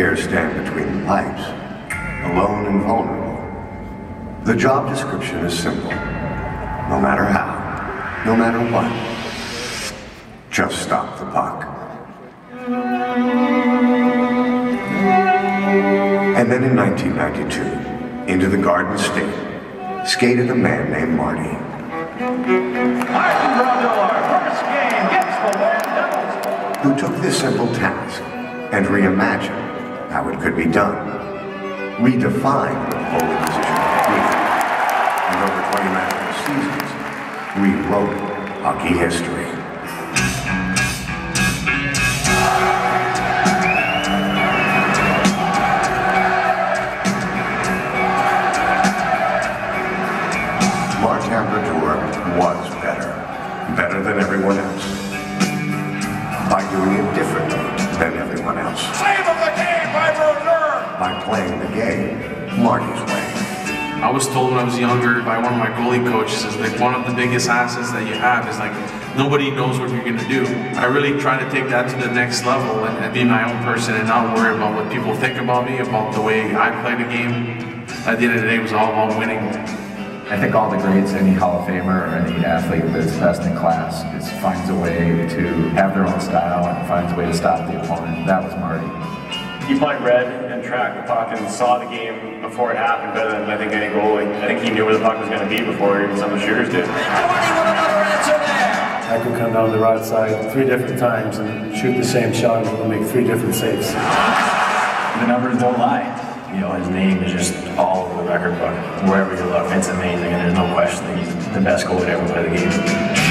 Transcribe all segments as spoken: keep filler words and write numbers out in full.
dare stand between the pipes, alone and vulnerable. The job description is simple. No matter how, no matter what, just stop the puck. And then in nineteen ninety-two, into the Garden State, skated a man named Marty. Marty Brodeur, first game, gets the win, doubles. Who took this simple task and reimagined how it could be done. Redefined the goalie position completely. And over twenty national seasons, rewrote hockey history. Marty Brodeur was better. Better than everyone else. By doing it differently than everyone else. Save of the game by Brodeur! By playing the game Marty's way. I was told when I was younger by one of my goalie coaches is like one of the biggest assets that you have is like nobody knows what you're gonna do. I really try to take that to the next level and, and be my own person and not worry about what people think about me, about the way I play the game. At the end of the day, it was all about winning. I think all the greats, any Hall of Famer or any athlete that's best in class, is finds a way to have their own style and finds a way to stop the opponent. That was Marty. He played red and tracked the puck and saw the game before it happened better than I think any goalie. I think he knew where the puck was going to be before even some of the shooters did. I could come down the right side three different times and shoot the same shot and we'll make three different saves. The numbers don't lie. You know, his name is just all over the record book. Wherever you look, it's amazing, and there's no question that he's the best goalie to ever play the game.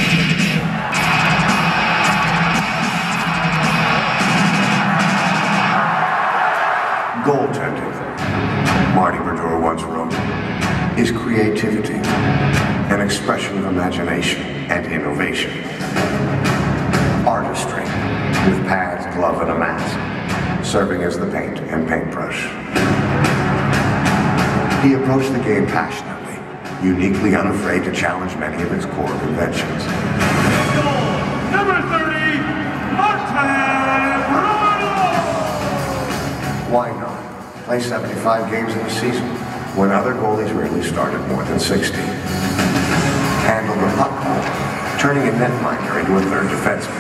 Goaltending, Marty Brodeur once wrote, is creativity, an expression of imagination and innovation. Artistry, with pads, glove, and a mask, serving as the paint and paintbrush. He approached the game passionately, uniquely unafraid to challenge many of its core conventions. Number thirty, Marty Brodeur! Why not play seventy-five games in a season when other goalies rarely started more than sixty? Handle the puck more, turning a netminder into a third defenseman.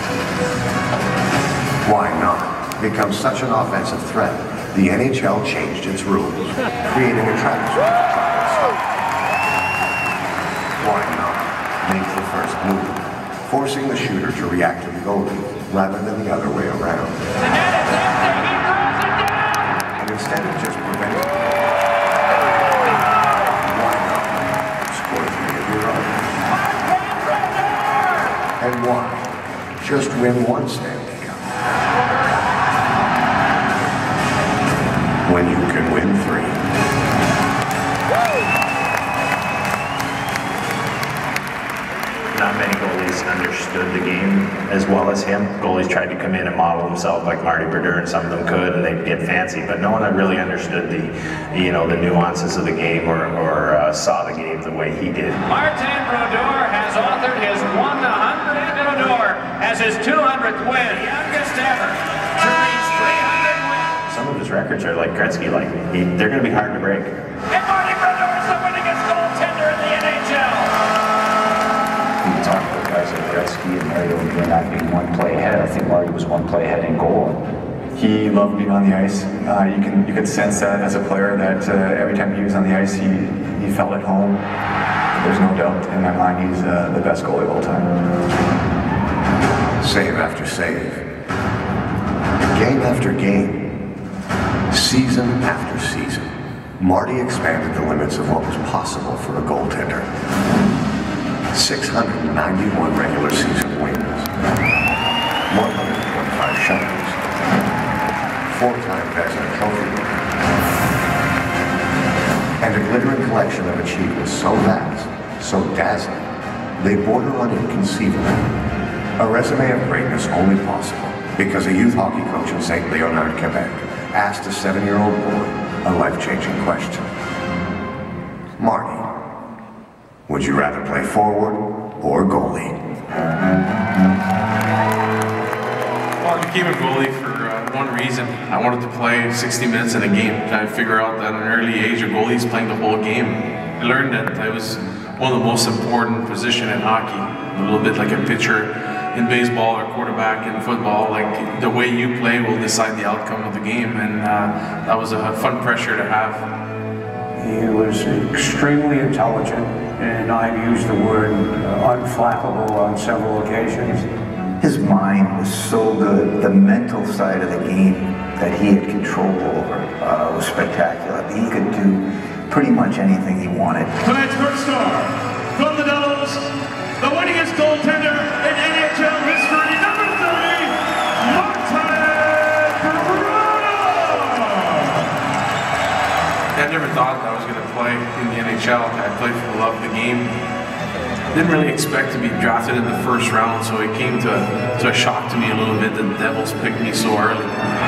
Why not become such an offensive threat the N H L changed its rules, creating a trap zone to try and stop. Why not make the first move, forcing the shooter to react to the goalie rather than the other way around? The net is empty, he throws it down! And instead of just preventing, why not score three of your own? And why just win one Stanley Cup when you can win three? Not many goalies understood the game as well as him. Goalies tried to come in and model themselves like Marty Brodeur, and some of them could, and they'd get fancy, but no one had really understood the, you know, the nuances of the game or, or uh, saw the game the way he did. Marty Brodeur has authored his one hundredth Brodeur as his two hundredth win, youngest ever to reach three hundred wins. Some of his records are like Gretzky-like. He, they're going to be hard to break. And Marty Brodeur is the winningest goaltender in the N H L. You talk about guys like Gretzky and Mario not being one play ahead. I think Marty was one play ahead in goal. He loved being on the ice. Uh, you can you could sense that as a player that uh, every time he was on the ice, he he felt at home. There's no doubt in my mind he's uh, the best goalie of all time. Save after save, game after game, season after season, Marty expanded the limits of what was possible for a goaltender. six hundred ninety-one regular season wins, one hundred twenty-five shutouts, four-time Vezina Trophy winner, and a glittering collection of achievements so vast, so dazzling, they border on inconceivable. A resume of greatness only possible because a youth hockey coach in Saint Leonard, Quebec, asked a seven-year-old boy a life-changing question. Marty, would you rather play forward or goalie? Well, I became a goalie for uh, one reason. I wanted to play sixty minutes in a game, trying to figure out that at an early age a goalie's playing the whole game. I learned that it was one of the most important positions in hockey, a little bit like a pitcher in baseball or quarterback in football. Like, the way you play will decide the outcome of the game, and uh, that was a fun pressure to have. He was extremely intelligent, and I've used the word uh, unflappable on several occasions. His mind was so good. The mental side of the game that he had control over uh, was spectacular. He could do pretty much anything he wanted. Tonight's first star from the Devils, the winningest goaltender in N H L history, number thirty, Marty Brodeur. I never thought I was going to play in the N H L. I played for the love of the game. Didn't really expect to be drafted in the first round, so it came to, to a shock to me a little bit that the Devils picked me so early.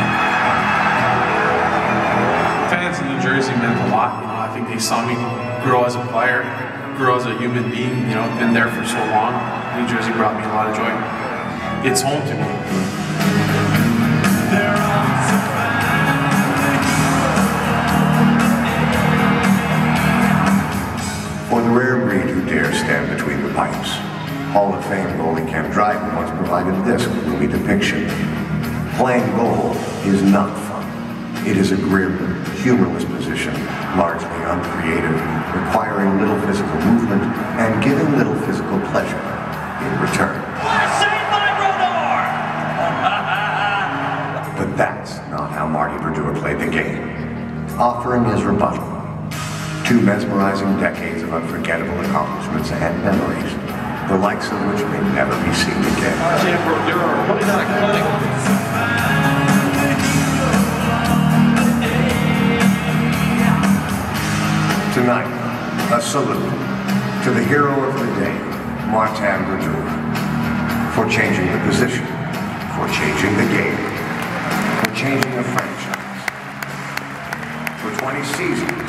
Fans in New Jersey meant a lot. You know, I think they saw me grow as a player, grow as a human being. You know, I've been there for so long. New Jersey brought me a lot of joy. It's home to me. For the rare breed who dare stand between the pipes, Hall of Fame goalie Ken Dryden once provided this gloomy depiction. Playing goal is not fun. It is a grim, humorless position, largely uncreative, requiring little physical movement and giving little physical pleasure in return. Saved by Brodeur! But that's not how Marty Brodeur played the game. Offering his rebuttal, two mesmerizing decades of unforgettable accomplishments and memories, the likes of which may never be seen again. Marty Brodeur putting on a clinic. Tonight, a salute to the hero of the day, Marty Brodeur, for changing the position, for changing the game, for changing a franchise. For twenty seasons,